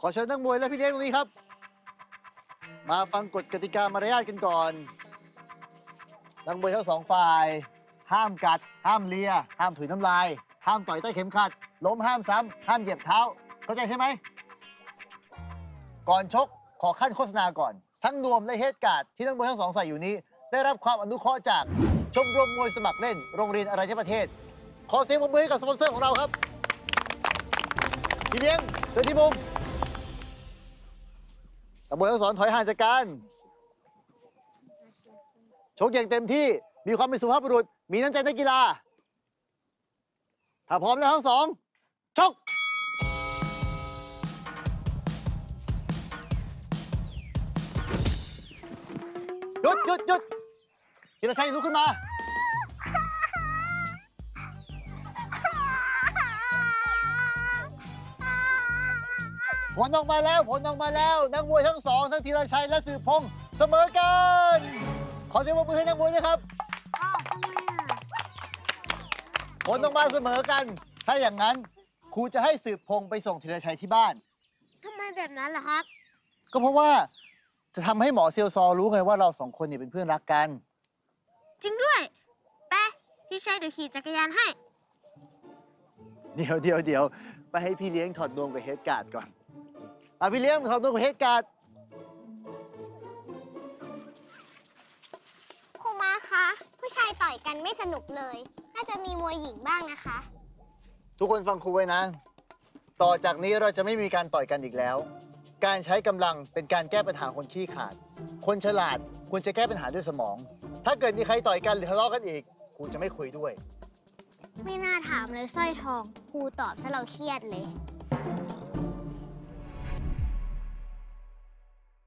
อเชิญนักมวยและพี่เลี้ยงตรงนี้ครับมาฟังกฎกติกามารยาทกันก่อนนักมวยทั้งสองฝ่ายห้ามกัดห้ามเลียห้ามถุยน้ำลายห้ามต่อยใต้เข็มขัดล้มห้ามซ้ำห้ามเหยียบเท้าเข้าใจใช่ไหมก่อนชกขอขั้นโฆษณาก่อนทั้งนวมและเฮดการ์ดที่นักมวยทั้งสองใส่อยู่นี้ได้รับความอนุเคราะห์จากชมรมมวยสมัครเล่นโรงเรียนอรัญญประเทศขอเสียงปรบมือให้กับสปอนเซอร์ของเราครับพี่เลี้ยงเดินที่มุมนักมวยทั้งสองถอยห่างจากกันชกอย่างเต็มที่มีความเป็นสุภาพบุรุษมีน้ำใจนักกีฬาถ้าพร้อมแล้วทั้งสองชกหยุดธีรชัยลุกขึ้นมาผลออกมาแล้วนักมวยทั้งสองทั้งธีรชัยและสืบพงษ์เสมอกันขอเสียงปรบมือให้นักมวยด้วยครับผลออกมาเสมอกันถ้าอย่างนั้นครูจะให้สืบพงษ์ไปส่งธีรชัยที่บ้านทำไมแบบนั้นล่ะครับก็เพราะว่าจะทำให้หมอเซียวซอรู้ไงว่าเราสองคนเนี่ยเป็นเพื่อนรักกันจริงด้วยไปพี่ชัยเดี๋ยวขี่จักรยานให้เดี๋ยวไปให้พี่เลี้ยงถอดนวมกับเฮดการ์ดก่อนพี่เลี้ยงถอดนวมกับเฮดการ์ดครูมาคะผู้ชายต่อยกันไม่สนุกเลยน่าจะมีมวยหญิงบ้างนะคะทุกคนฟังครูไว้นะต่อจากนี้เราจะไม่มีการต่อยกันอีกแล้วการใช้กำลังเป็นการแก้ปัญหาคนขี้ขลาดคนฉลาดควรจะแก้ปัญหาด้วยสมองถ้าเกิดมีใครต่อยกันหรือทะเลาะกันอีกครูจะไม่คุยด้วยไม่น่าถามเลยสร้อยทองครูตอบซะเราเครียดเลย